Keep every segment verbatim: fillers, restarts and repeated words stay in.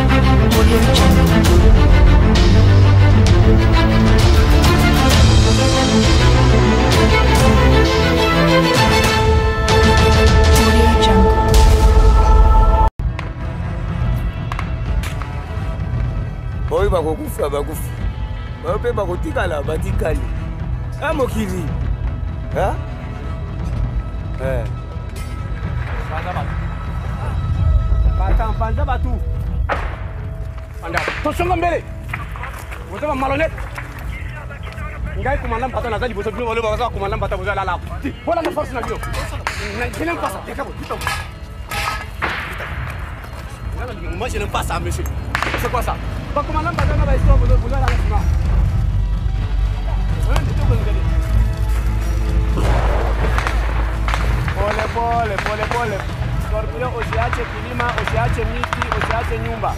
Boy bakokufa bakufi. Bape bakotikala batikali. Ah mokili. Hein? Eh. Bata panza batu. Anda, tosonga mbele. Vous êtes malhonnête. Ngai commandant bata nazali boso bino wale baza commandant bata bozo la la. Voilà la force na bio. Je n'aime pas ça. Moi je n'aime pas ça monsieur. C'est quoi ça? Pas commandant bata na ba histoire bozo bozo la la. Pole pole pole pole. Scorpion usiache kilima, usiache miti, usiache nyumba.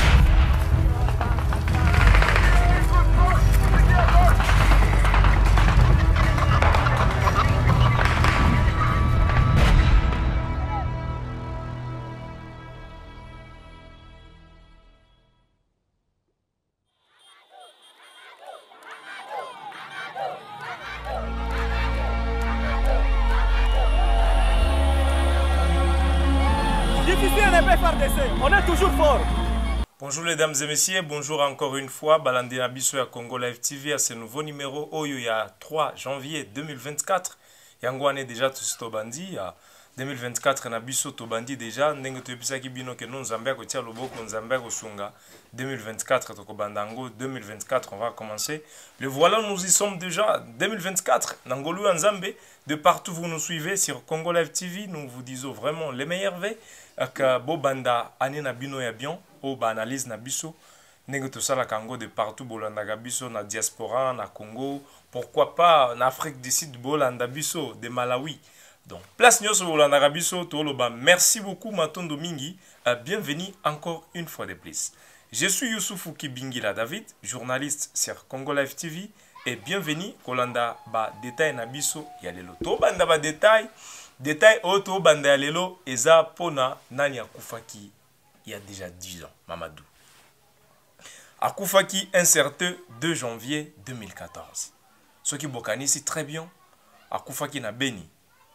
On est toujours fort. Bonjour les dames et messieurs, bonjour encore une fois. Balandi Nabiso ya Congo Live T V à ce nouveau numéro. Oyo ya trois janvier deux mille vingt-quatre. Yango ane déjà tous tobandi. deux mille vingt-quatre Nabiso tobandi déjà. Ndenge topisa ki bino ke non Zambia ko tia loboko Zambia ko sunga. deux mille vingt-quatre toko bandango. deux mille vingt-quatre on va commencer. Le voilà, nous y sommes déjà. deux mille vingt-quatre Nangolu en Zambie. De partout vous nous suivez sur Congo Live T V. Nous vous disons vraiment les meilleurs vœux. Aka bo banda ane na bino ya bien o ba analyse na biso ndenge to sala kango de partout bolanda ga biso na diaspora na Congo, pourquoi pas en Afrique du Sud bolanda biso de Malawi. Donc place nyoso bolanda ga biso to loba merci beaucoup matondo mingi, uh, bienvenue encore une fois de plus. Je suis Youssoufou Kibingila David, journaliste sur Congo Live T V et bienvenue kolanda ba détail na biso ya lelo to banda ba détail. Détail auto banda lelo eza pona nani akufaki il y a déjà dix ans Mamadou. Akufaki incertain deux janvier deux mille quatorze. Ce qui bokani si très bien akufaki na Beni.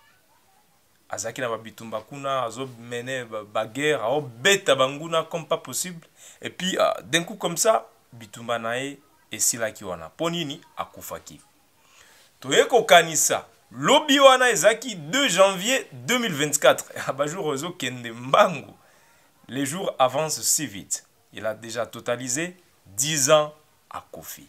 Azaki na babitumba kuna azo mener ba guerre ao beta banguna comme pas possible et puis uh, d'un coup comme ça bitumba nae esilaki wana ponini akufaki. Toyeko kanisa Lobi wana ezaki deux janvier deux mille vingt-quatre. Abajou Rezo Kende Mbangu. Les jours avancent si vite. Il a déjà totalisé dix ans à Kofi.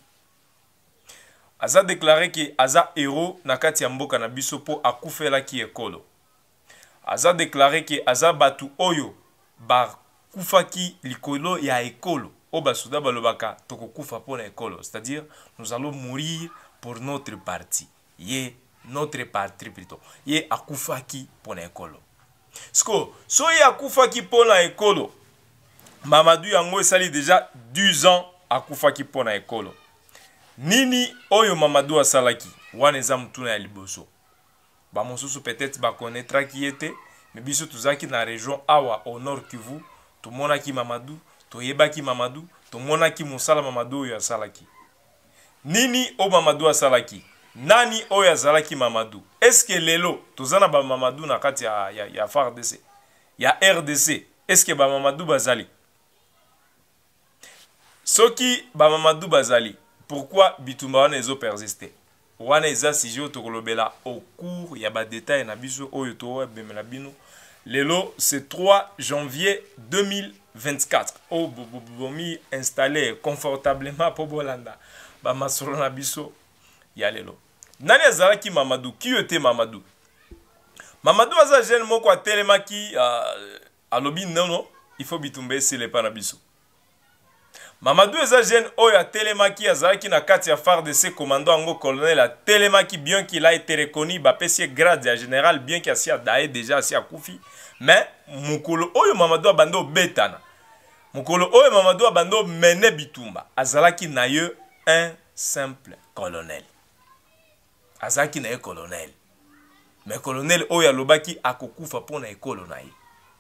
Aza déclaré que Aza héros nakati mboka na biso po akufela ki ekolo. Aza déclaré que Aza batu oyo ba kufaki likolo ya ekolo. Oba souda balobaka toko kufa po na ekolo. C'est-à-dire nous allons mourir pour notre parti. Ye notre patrie plutôt. Ye akufaki pona ekolo. Sko, so ye akufaki pona ekolo. Mamadou yango esali déjà dix ans akufaki pona ekolo. Nini oyo Mamadou asalaki? Wana eza mutuna ya liboso. Ba mosusu peut-être ba connaîtra qui était, mais biso tuzaki na région awa au nord Kivu, to monaki Mamadou, to yebaki Mamadou, to monaki musala Mamadou oyo asalaki. Nini o Mamadou asalaki? Nani oya zalaki Mamadou? Est-ce que lelo tozana ba Mamadou na kati ya ya, ya F A R D C? Ya R D C. Est-ce que ba Mamadou bazali? Soki ba Mamadou bazali, pourquoi bitumba wana ezo persister? Wana eza sijo tokolobela au cours ya ba détail na biso oyo to bemela bino. Lelo c'est trois janvier deux mille vingt-quatre. Oh bomi installé confortablement pour Bolanda. Ba masolo na biso Yalelo. Nani azalaki Mamadou? Qui était Mamadou? Mamadou aza jeune moko atelemaki uh, alobi non non, il faut bitumbe c'est le panabiso. Mamadou aza jeune oyo atelemaki azalaki na kati ya F A R D C commandant ango colonel atelemaki bien qu'il a été reconnu ba pesier grade ya général bien qu'il a daé déjà asi akufi, mais mukolo oyo Mamadou abando betana. Mukolo oyo Mamadou abando mene bitumba azalaki na ye un simple colonel. Azaki na ye colonel. Mais colonel oya lobaki akokufa pona ekolo na ye.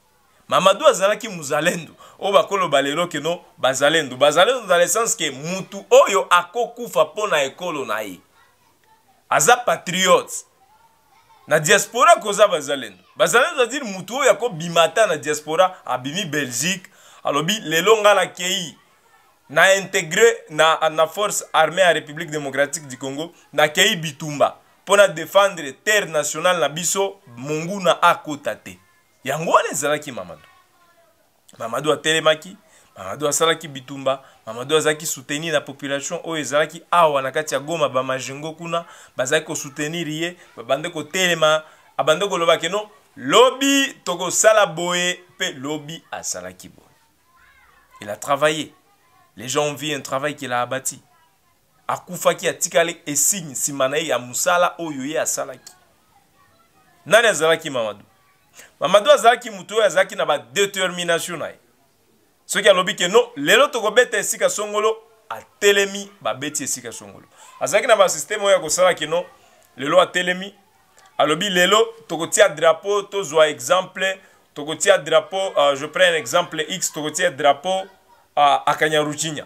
Mamadou azalaki muzalendo. O bakolo balelo ke no bazalendo. Bazalendo dans le sens que mutu oyo akokufa pona ekolo na ye. Aza patriote. Na diaspora koza bazalendo. Bazalendo dire mutu oyo ako bimata na diaspora abimi Belgique. Alobi lelo ngala kei na intégré na na force armée à République démocratique du Congo na kei bitumba pona défendre terre nationale na biso monguna akotate. Yango wana ezalaki Mamadou. Mamadou atelemaki, Mamadou asalaki bitumba, Mamadou azaki soutenir la population oyo ezalaki awa na kati ya Goma ba majengo kuna, bazaki ko soutenir ye, babande ko telema, abande ko loba keno, lobby toko sala boye pe lobby asalaki boye. Il a travaillé. Les gens ont vu un travail qu'il a abattu. Akufaki atikale et signe simanae ya musala oyo ye asalaki. Nani azalaki Mamadou? Mamadou azalaki mutu oyo azalaki na ba détermination na ye. Soki alobi ke no, lelo toko beta esika songolo atelemi ba beti esika songolo. Azalaki na ba système oyo kosala ke no, lelo atelemi alobi lelo toko tia drapeau tozwa exemple, toko tia drapeau, uh, je prends un exemple X, toko tia drapeau à, à Kanyaruchinya.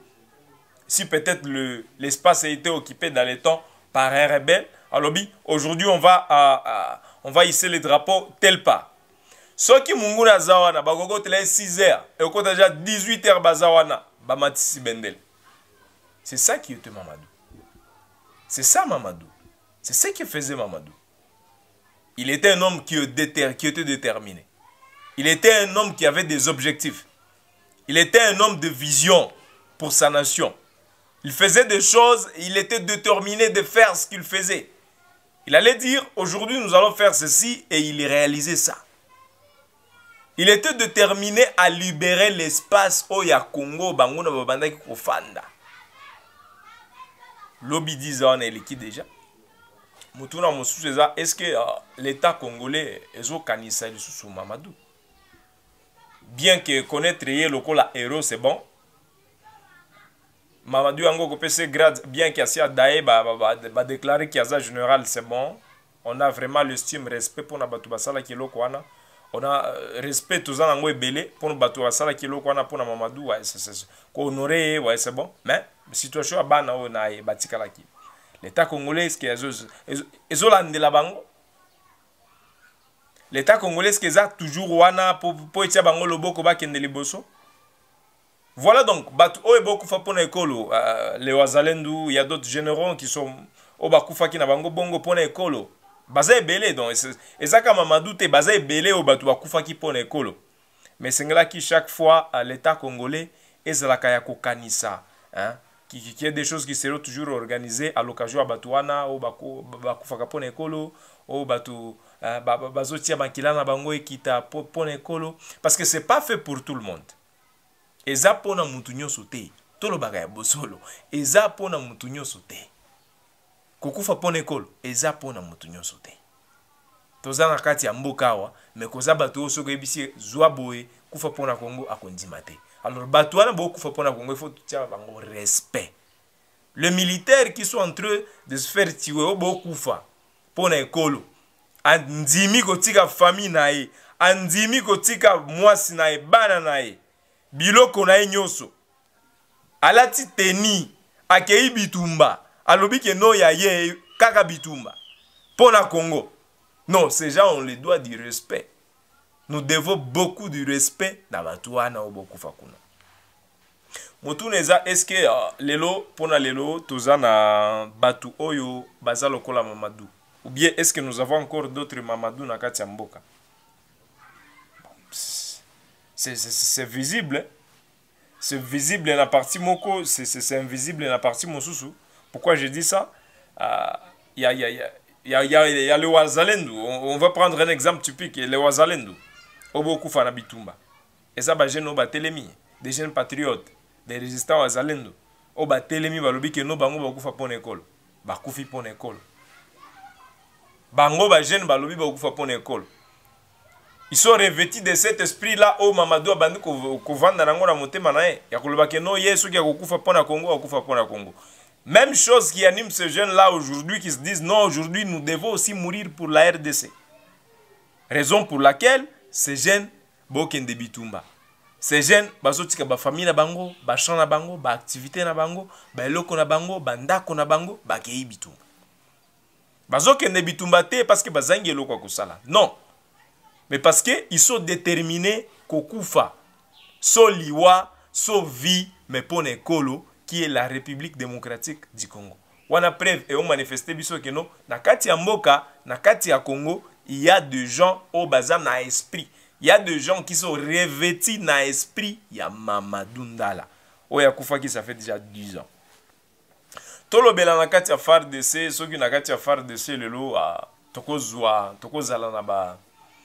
Si peut-être le l'espace a été occupé dans les temps par un rebelle, alobi aujourd'hui on va uh, uh, on va hisser les drapeaux tel pas. Soki munguna zawana bagogo tele six heures et au côté déjà dix-huit heures bazawana ba matisi bendel. C'est ça qui était Mamadou. C'est ça Mamadou. C'est ce que faisait Mamadou. Il était un homme qui était, qui était déterminé. Il était un homme qui avait des objectifs. Il était un homme de vision pour sa nation. Il faisait des choses, il était déterminé de faire ce qu'il faisait. Il allait dire, aujourd'hui nous allons faire ceci, et il réalisait ça. Il était déterminé à libérer l'espace au ya Congo, Bangouna Babanda Kofanda. Lobby disait on est liquide déjà. Moutouna Moussouza, est-ce que uh, l'État congolais est au Kanissa sous Mamadou? Bien que connaître le local héros c'est bon. Mamadou Ango Kopese grade, bien qu'il y a Daé, va déclarer qu'il y a général c'est bon. On a vraiment l'estime, respect pour Nabatou Basala qui est là. On a respect tous en ango belé pour nous battre ça qui est là pour Mamadou. Ouais, c'est honoré, ouais, c'est bon. Mais la situation est bonne, on a bâti Kalaki. L'État congolais, est-ce qu'il y a des bango? L'État congolais, est-ce qu'il y a toujours wana pour pour être bango le boko ba kende liboso? Voilà donc, batu o eboku fa pona ekolo, les Wazalendou, il y a d'autres généraux qui sont au bakufa ki na bango bongo pona ekolo. Baza belé donc et ça comme Mamadou te baza belé au batu bakufa ki pona ekolo. Mais c'est là qui chaque fois l'État congolais ezalaka ya kokanisa, hein? Qui, qui, qui est des choses qui seront toujours organisées à l'occasion à Batouana, au Bakufa Kapone Ekolo, au Batou Bazotia Bakilana Bango Ekita Pone Ekolo. Parce que ce n'est pas fait pour tout le monde. Et ça, pour na mutunyo sauté. Tout le bagay bosolo. Et ça, pour na mutunyo sauté. Kukufa Pone Ekolo. Et ça, pour na mutunyo sauté. Tozana kati ya mbokawa, mais koza bato soko ebisi zwaboe kufa pona Congo akondimate. Alors batouana beaucoup kufa pona Congo, il faut tout bango respect. Le militaire qui sont en train de se faire tuer au bokufa pona ekolo. Andimi kotika famille nae, andimi kotika mwasi nae, bana nae. Biloko nae nyoso. Alati teni akei bitumba. Alobi ke no ya ye kaka bitumba. Pona Congo. Non, ces gens, on les doit du respect. Nous devons beaucoup du respect dans la Touana ou beaucoup Fakuna. Moutouneza, est-ce que uh, lelo, pona lelo, tozana batu oyo, bazalo kola Mamadou? Ou bien est-ce que nous avons encore d'autres Mamadou na kati ya mboka? C'est visible. C'est visible dans la partie moko, c'est invisible dans la partie mosusu. Pourquoi je dis ça? Il uh, y a... Y a, y a Il y, a, il, y a, il y a le Wazalendou. On, on va prendre un exemple typique. Le Wazalendou. Oboku Fana Bitumba. Et ça, bah, jeunes oba telemi. Des jeunes patriotes. Des résistants Wazalendou. Oba telemi, bah, lobi que no bango ba kufa pon école. Ba kufi pon école. Bango ba jeunes ba lobi ba kufa pon école. Ils sont revêtus de cet esprit-là. Oh, Mamadou a bandu ko vanda nango na motema na e. Ya koloba que no yesu ki akufa pon na Congo, akufa pon na Congo. Même chose qui anime ces jeunes-là aujourd'hui qui se disent non, aujourd'hui nous devons aussi mourir pour la R D C. Raison pour laquelle ces jeunes bokende bitumba. Ces jeunes bazotika ba famille na bango, ba champ na bango, ba activité na bango, ba eloko na bango, ba ndako na bango, ba kei bitumba. Bazokende bitumba te parce que bazangi eloko kosala. Non. Mais parce que ils sont déterminés kokufa. So liwa, so vie, mais pone ekolo qui est la République démocratique du Congo. Wana preuve et on manifesté biso que non, na kati ya mboka, na kati ya Congo, il y a des gens au bazar na esprit. Il y a des gens qui sont revêtis na esprit ya Mamadou Ndala. Oya kufa qui ça fait déjà dix ans. Tolo bela na kati ya F A R D C, soki na kati ya F A R D C lelo a tokozwa, tokozala na ba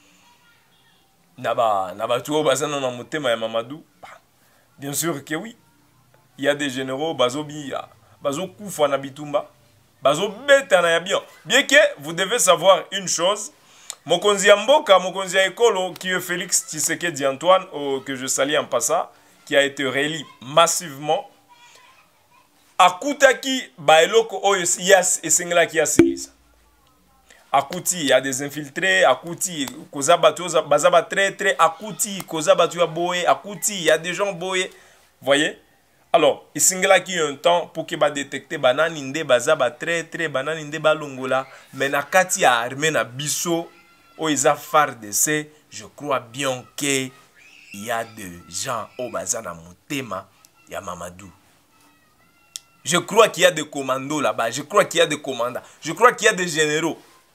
na ba na ba tuo bazana na motema ya Mamadou. Bien sûr que oui. Il y a des généraux bazobi bazo kufa na bitumba, bazo beta na ya bien. Bien que vous devez savoir une chose, Mokonzi ya mboka, Mokonzi ya ekolo qui est Félix Tshisekedi Antoine oh, que je salue en passant, qui a été réélu massivement. Akutaki baeloko oyo yas esengela ki asilisa. Akuti il y a des infiltrés, akuti koza batu bazaba très très akuti koza batu ya boye, akuti il y a des gens boye. Voyez? Alors, esengela ki un temps pour que ba détecter banani nde bazaba très très banani nde balongola, mais na kati ya armée na biso o isa F A R D C, je crois bien que il y a des gens au bazana motema ya Mamadou. Je crois qu'il y a des commandos là-bas. Je crois qu'il y a des commandants. Je crois qu'il y a des généraux.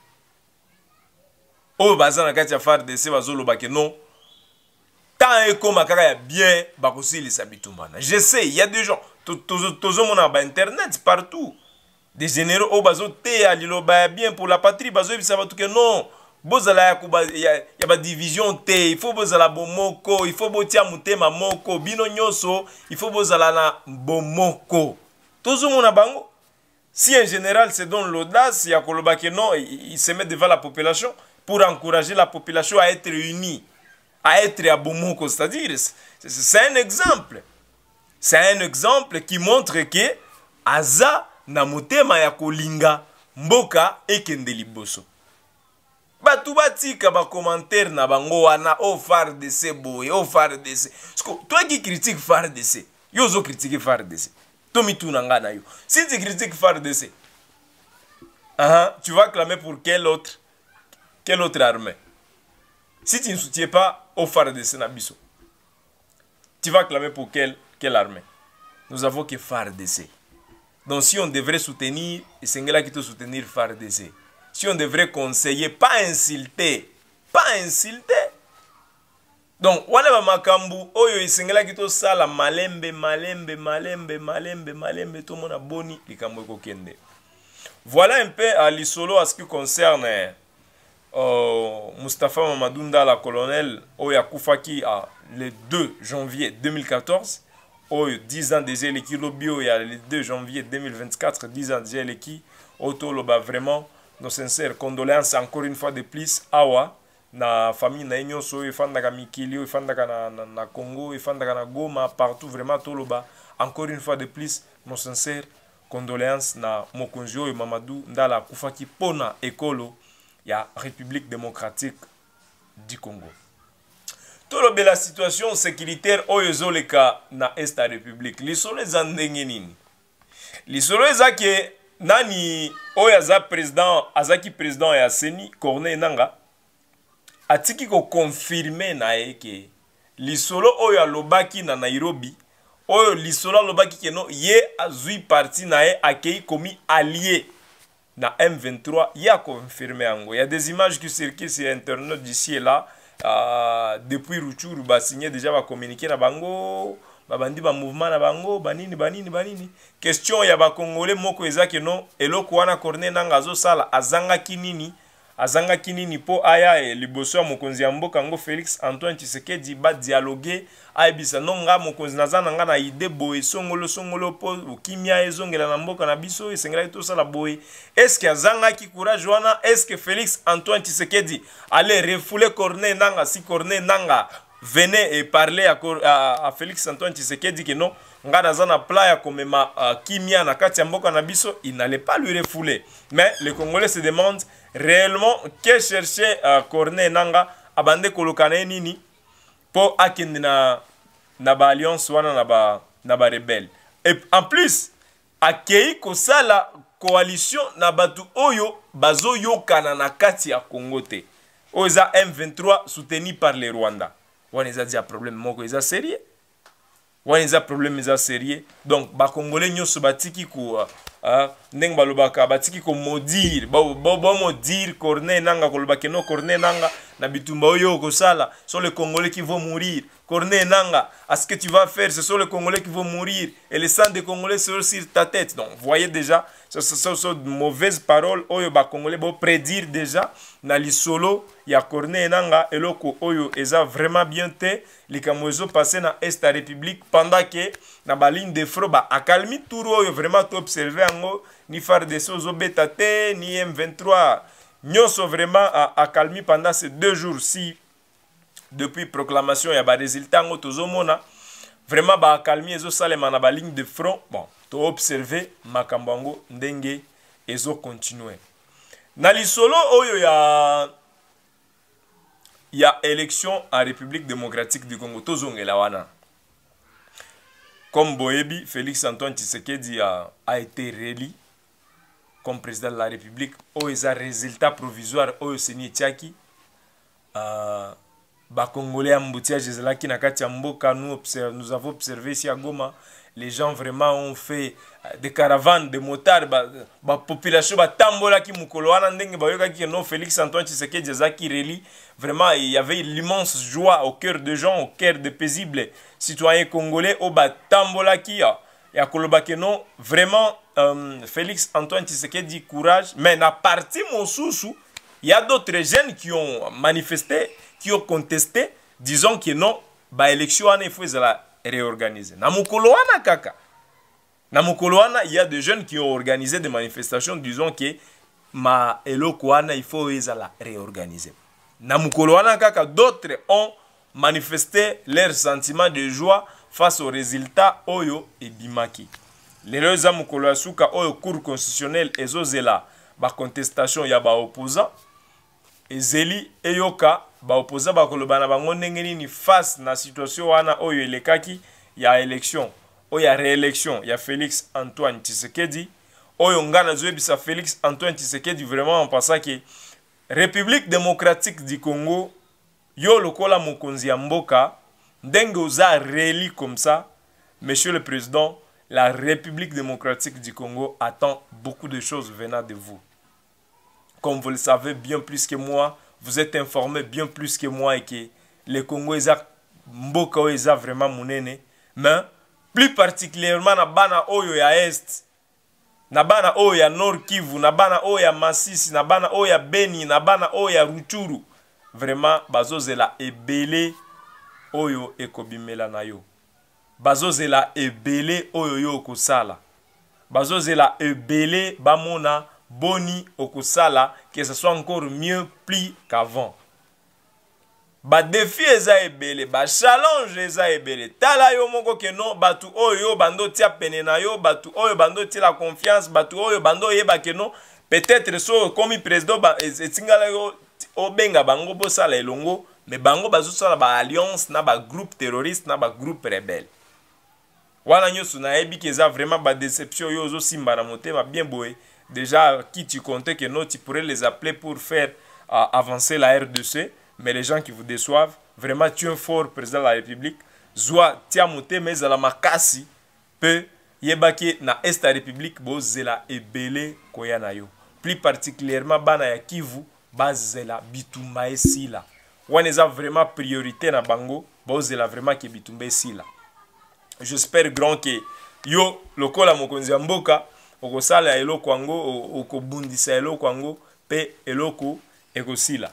Oh, bazan na kati ya F A R D C bazolo ba que non. Tant et comme akaka bien bakosi les habitumbana. Je sais, il y a des gens tozo mona ba internet partout. Des généraux oh bazo te alilo ba bien pour la patrie bazo bisa ba tout que non. Bozala ya kuba ya ya ba division te, il faut bozala bomoko, il faut botia mutema moko, bino nyoso, il faut bozala na bomoko. Tout le bango. Si un général se donne l'audace, il y a que non, il se met devant la population pour encourager la population à être unie, à être à Bomoko. C'est-à-dire, c'est un exemple. C'est un exemple qui montre que Aza na motema ya kolinga mboka ekendeli boso. Batu batika ba commentaire na bango wana o F A R D C boy, o F A R D C. Toi qui critiques F A R D C, yo zo critiquer F A R D C. Si tu critiques F A R D C, uh-huh, tu vas clamer pour quelle autre, quelle autre armée? Si tu ne soutiens pas au F A R D C Nabiso, tu vas clamer pour quelle, quelle armée? Nous avons que F A R D C. Donc si on devrait soutenir, c'est là qui te soutenir F A R D C. Si on devrait conseiller, pas insulter, pas insulter. Donc, wana makambu oyo isengela kito sala malembe malembe malembe malembe malembe tout mona boni likambo kokende. Voilà un peu à l'isolo à ce qui concerne euh, Moustapha Mamadou Ndala colonel oya kufaki à le deux janvier deux mille quatorze. Oyo dix ans déjà l'équipe lobio ya le deux janvier deux mille vingt-quatre, dix ans déjà l'équipe auto loba vraiment nos sincères condoléances encore une fois de plus awa na famille na nyonso ifandaka mikili ifandaka na, na, na Congo ifandaka na Goma partout vraiment toloba encore une fois de plus nos sincères condoléances na mokonzi oyo Mamadou Ndala kufaki pona ekolo ya République démocratique du Congo. Tolobe la situation sécuritaire oyo zoleka na Est la République lisolo eza ndenge nini lisolo eza ke nani oyo aza président azaki président ya Seni Corneille Nangaa atiki ko confirmer na eke lisolo oyo alobaki na Nairobi oyo lisolo alobaki keno ye azui parti na e akei komi allié na M vingt-trois ya confirmer yango. Il y a des images qui circulent sur internet d'ici et là euh, depuis Ruchuru ba signé déjà ba communiquer na bango ba bandi ba mouvement na bango banini banini banini question ya ba congolais moko ezaki no eloko wana Corneille Nangaa zo sala azanga kinini azanga kinini po aya e liboso ya mokonzi ya mboka ngo Félix Antoine Tshisekedi ba dialoguer aibisa nonga mokonzi nazana nga na ide boye songolo songolo po ukimia ezongela na mboka na biso esengela to sala boye. Est-ce que azanga ki courage wana? Est-ce que Félix Antoine Tshisekedi allait refouler Corneille Nangaa si Corneille Nangaa venait et parler à, à, à Félix Antoine Tshisekedi que non nga nazana pla ya komema uh, kimia na kati ya mboka na biso? Il n'allait pas lui refouler. Mais les Congolais se demandent réellement que cherchait uh, Corneille Nangaa abande kolokana nini pour akende na na ba alliance wana na ba na ba rebelle. Et en plus akei kosala coalition na batu oyo bazo yokana na kati ya Congo te. Oza M vingt-trois soutenu par les Rwandais. Wana eza dia problème moko eza sérieux. Wana eza problème eza sérieux. Donc ba congolais nyoso batiki ko ah ndeng balobaka batiki ko maudire ba ba maudire Corneille nanga kolobaka no Corneille nanga na bitumba oyo kosala sont les Congolais qui vont mourir. Corneille nanga, à ce que tu vas faire, ce sont les Congolais qui vont mourir et le sang des Congolais sera sur ta tête. Donc vous voyez déjà, ce sont de mauvaises paroles. Oyo ba Congolais bo prédire déjà na li solo ya Corneille nanga eloko oyo eza vraiment bien te likamozo passé na Est la République pendant que na ba ligne de front ba akalmi tour oyo vraiment to observer ngo ni F A R D C ozo beta te ni M vingt-trois nyonso vraiment akalmi pendant ces deux jours si depuis proclamation il y a des résultats ngo tozomona vraiment ba akalmi ezo salema na ba ligne de front bon to observer makambango ndenge ezo continuer na lisolo oyo ya ya élection en République démocratique du Congo tozongela wana comme boyebi Félix Antoine Tshisekedi a, a été réélu comme président de la République oyo eza résultat provisoire oyo seni etiaki uh, ba congolais embouteillage ezalaki na kati ya mboka nous observe, nous avons observé ici à Goma les gens vraiment ont fait des caravanes de motards ba, ba population ba tambola ki mukolo wana ndenge ba yoka ki no Félix Antoine Tshisekedi ezaki réélu vraiment il y avait l'immense joie au cœur des gens au cœur des paisibles citoyens congolais au ba tambola ki ya ya kolobake non vraiment euh, Félix Antoine Tshisekedi courage mais na parti mosusu il y a d'autres jeunes qui ont manifesté qui ont contesté disons que non ba élection wana il faut la réorganiser na mukolo wana kaka na mukolo wana il y a des jeunes qui ont organisé des manifestations disons que ma eloko wana il faut la réorganiser na mukolo wana kaka d'autres ont manifesté leur sentiment de joie face aux résultats oyo et bimaki lelo za mukolo asuka oyo cour constitutionnel ezozela ba contestation ya ba opposants ezeli eyoka ba opposants ba kolobana bango ndenge nini face na situation wana oyo elekaki ya élection oyo ya réélection ya Félix Antoine Tshisekedi oyo ngana zoebisa Félix Antoine Tshisekedi vraiment en pensant que République démocratique du Congo yo lokola mokonzi ya mboka ndenge oza réélu comme ça monsieur le président la République démocratique du Congo attend beaucoup de choses venant de vous comme vous le savez bien plus que moi vous êtes informé bien plus que moi et que le Congo est mboka est vraiment monene mais plus particulièrement na bana oyo ya est na bana oyo ya Nord Kivu na bana oyo ya Masisi na bana oyo ya Beni na bana oyo ya Rutshuru vraiment bazozela ebele oyo ekobimela na yo bazozela ebele oyo yo okosala bazozela ebele bamona boni okosala que ce soit encore mieux plus qu'avant ba défi eza ebele ba challenge eza ebele tala yo moko ke non batu oyo bando tia pene na yo batu oyo bando tia la confiance batu oyo bando yeba ke non peut-être so comme président ba etingala yo obenga bango bosala elongo mais bango bazosala ba alliance na ba groupe terroriste na ba groupe rebelle wana nyoso na yebi ke eza vraiment ba déception yo zo simba na motema bien boye déjà qui tu comptais que non tu pourrais les appeler pour faire uh, avancer la R D C mais les gens qui vous déçoivent vraiment tu es un fort président de la République zoa tia moté mais à la makasi peut yebaki na Est la République bozela ebele koya na yo plus particulièrement bana ya Kivu bazela bitumba esila wana eza vraiment priorité na bango bozela vraiment ke bitumba esila j'espère grand que yo lokola mokonzi ya mboka okosala eloko yango okobundisa eloko yango pe eloko ekosila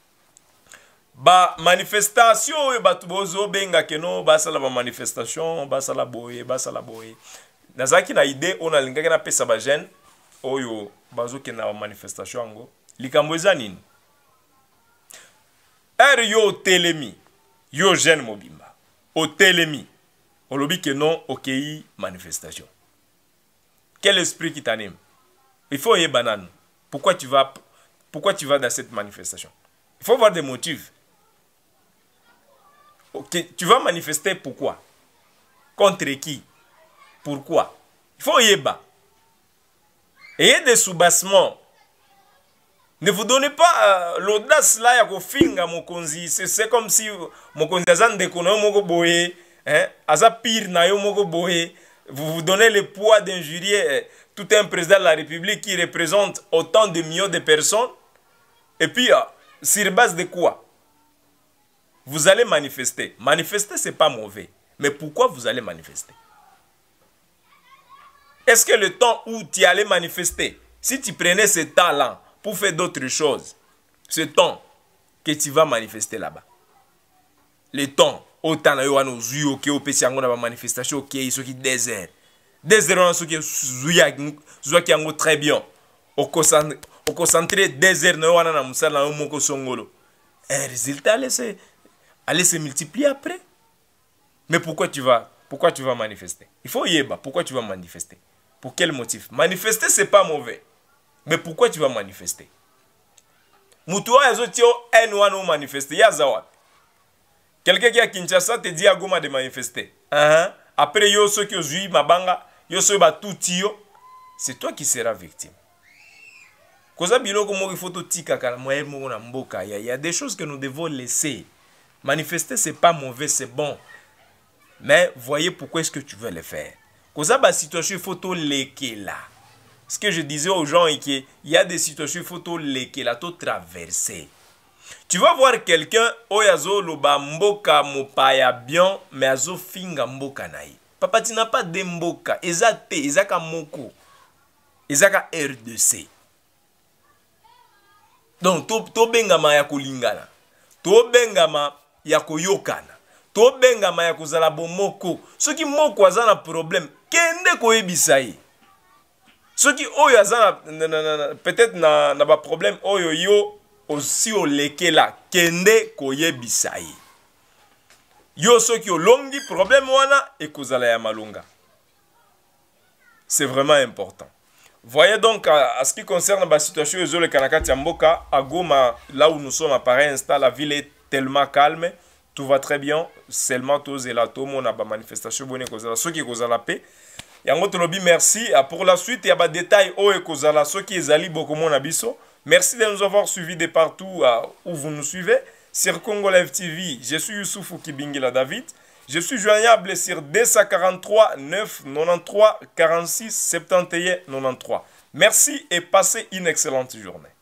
ba manifestation oyo batu bozo benga keno basala ba manifestation basala boye basala boye nazaki na idée ona lingaka na pesa ba jeune oyo bazo kena ba manifestation yango likambo eza nini er yo telemi yo jeune mobimba o telemi olobi que non okei manifestation quel esprit qui t'anime il faut y banane pourquoi tu vas pourquoi tu vas dans cette manifestation il faut voir des motifs Tu vas manifester pourquoi? Contre qui? Pourquoi? Il faut y aller. Ayez des soubassements. Ne vous donnez pas euh, l'audace là ya kofinga mokonzi. C'est comme si mokonzi azan de kono moko boye, hein, aza pire na yo moko boye. Vous vous donnez le poids d'injurier euh, tout un président de la République qui représente autant de millions de personnes. Et puis, euh, sur base de quoi? Vous allez manifester. Manifester, c'est pas mauvais. Mais pourquoi vous allez manifester? Est-ce que le temps où tu allais manifester, si tu prenais ce temps-là pour faire d'autres choses, ce temps que tu vas manifester là-bas, le temps, autant na yo wana ozui oke opesi yango na ba manifestation oke soki deux heures. deux heures wana soki zuya zuaki yango très bien. Au concentrer deux heures na yo wana na musala na yo moko songolo. Un résultat allait se allait se multiplier après. Mais pourquoi tu vas pourquoi tu vas manifester? Il faut yeba, pourquoi tu vas manifester? Pour quel motif? Manifester c'est pas mauvais. Mais pourquoi tu vas manifester? Mutuwa yazo tio en wana ou manifester yazawa. Quelqu'un qui a Kinshasa te dit à Goma de manifester. Uh-huh. Après, yo ceux qui ont joué mabanga, yo ceux qui tout tio, c'est toi qui seras victime. Koza biloko mo faut tika kala moye mo na mboka. Il y a des choses que nous devons laisser. Manifester c'est pas mauvais, c'est bon. Mais voyez pourquoi est-ce que tu veux le faire. Koza ba situation photo leke là. Ce que je disais aux gens est qu'il y a des situations photo leke là to traverser. Tu vas voir quelqu'un, oyazo loba mboka mopaya bien, mais azo finga mboka naï. Papa, tu n'as pas de mboka. Ezate, ezaka moko. Ezaka R D C. Donc, to, to bengama ya kolingana. To bengama ya koyokana. To bengama ya kozala bomoko. Ce qui moko azana problème, kende koyebisa ye. Ce qui oyo azana peut-être na na ba problème oyo yo aussi au leke la kende koyebisa ye. Yo soki o longi problème wana et kozala ya malunga. C'est vraiment important. Voyez donc à, à ce qui concerne la situation de le Kanakati Mboka, à Goma, là où nous sommes à pareil instant, la ville est tellement calme, tout va très bien. Seulement tous et là tout mon a manifestation bonne kozala ceux qui kozala paix. Yango tolobi merci. Pour la suite, il y a des détails o et kozala ceux qui ezali beaucoup mon abisso. Merci de nous avoir suivis de partout uh, où vous nous suivez. Sur Congo Live T V, je suis Youssoufou Kibingila David. Je suis joignable sur deux cent quarante-trois neuf quatre-vingt-treize quarante-six soixante et onze quatre-vingt-treize. Merci et passez une excellente journée.